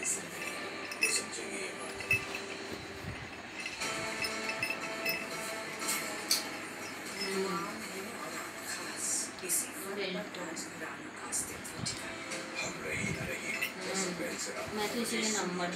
वो समझेंगे ये बात। हम रही न रही, मैं तो इसीलिए नंबर